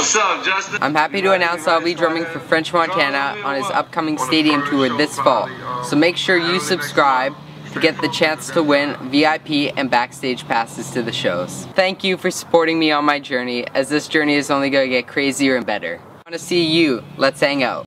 What's up, Justin? I'm happy to announce I'll be drumming for French Montana on his upcoming stadium tour this fall. So make sure you subscribe to get the chance to win VIP and backstage passes to the shows. Thank you for supporting me on my journey, as this journey is only going to get crazier and better. I want to see you. Let's hang out.